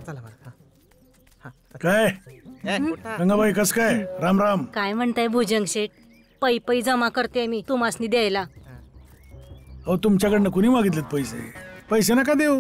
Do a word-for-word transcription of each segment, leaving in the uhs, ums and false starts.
चला बरं. काय गंगाबाई कस काय? राम राम. काय म्हणताय भुजंग शेठ? पै पै जमा करते मी तुम्हासनी द्यायला. अहो तुमच्याकडनं कुणी मागितलेत पैसे? पैसे नका देऊ.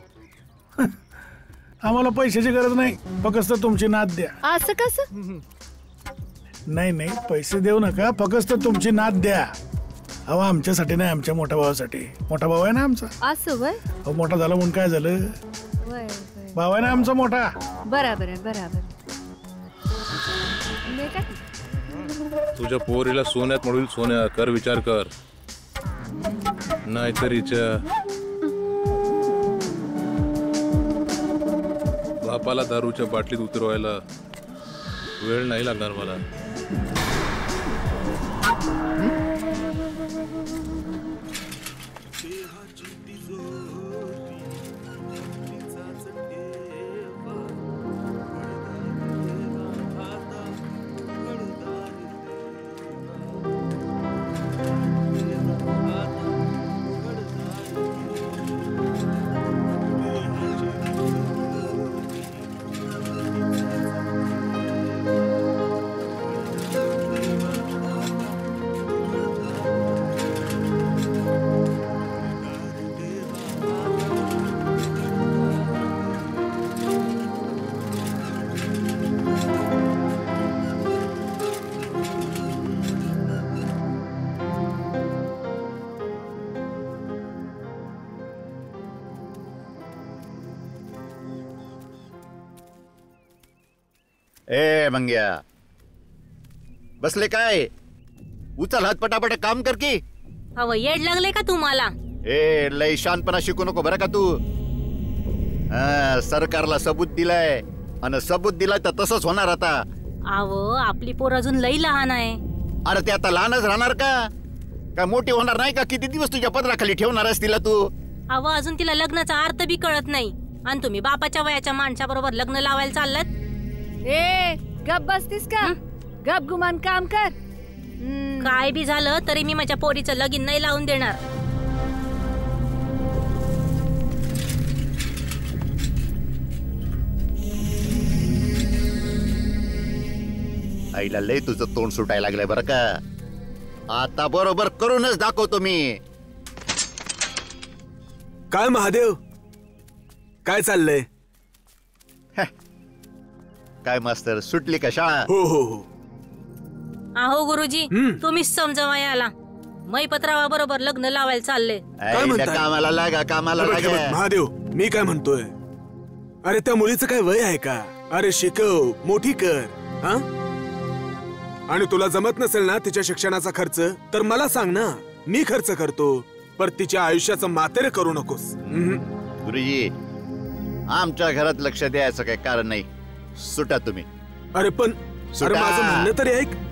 आम्हाला पैशाची गरज नाही, फक्त तुमची नाद द्या. असं कसं? नाही नाही पैसे देऊ नका, फक्त तुमची नाद द्या. अहो आमच्यासाठी नाही, आमच्या मोठ्या भावासाठी. मोठा भाऊ आहे ना आमचा. असं वय? अहो मोठा झाला म्हणून काय झालं? वय भाव आहे ना आमचा मोठा. बराबर आहे बराबर. तुझ्या पोरीला सोन्यात म्हणून सोन्या कर, विचार कर. नाहीतर हिच्या बापाला दारूच्या बाटलीत उतरवायला वेळ नाही लागणार मला. ए मंग्या, बसले काय? उचल हात, पटापट काम कर की. अहो येड लागले का तुम्हाला? ए लय शानपणा शिकू नको बरं का तू. सरकारला सबूत दिलाय आणि सबूत दिलाय तर तसंच होणार आता. अहो आपली पोर अजून लई लहान आहे. अरे ते आता लहानच राहणार का? काय मोठी होणार नाही का? किती दिवस तुझ्या पदराखाली ठेवणार आहेस तिला तू? अहो अजून तिला लग्नाचा अर्थ बी कळत नाही आणि तुम्ही बापाच्या वयाच्या माणसा बरोबर लग्न लावायला चाललात. ए गप बसतीस का? गप गुमान काम कर. काय बी झालं तरी मी माझ्या पोरीचं लगीन नाही लावून देणार. आईला लय तुझं तोंड सुटायला लागलंय बरं का. आता बरोबर करूनच दाखवतो मी. काय महादेव, काय चाललंय? काय मास्तर, सुटली का शाळा? हो हो हो. अहो गुरुजी तुम्हीच समजावा याला. मैपत्रावा बरोबर लग्न लावायला चालले. कामाला लागा, कामाला लागा. महादेव मी काय म्हणतोय, अरे त्या मुलीचं काय वय आहे का? अरे शिकव, मोठी कर. हा आणि तुला जमत नसेल ना तिच्या शिक्षणाचा खर्च तर मला सांग ना, मी खर्च करतो. पर तिच्या आयुष्याचं मातेरे करू नकोस. गुरुजी आमच्या घरात लक्ष द्यायचं काही कारण नाही. सुटा तुम्ही. अरे पण अरे माझं म्हणणं तरी ऐक.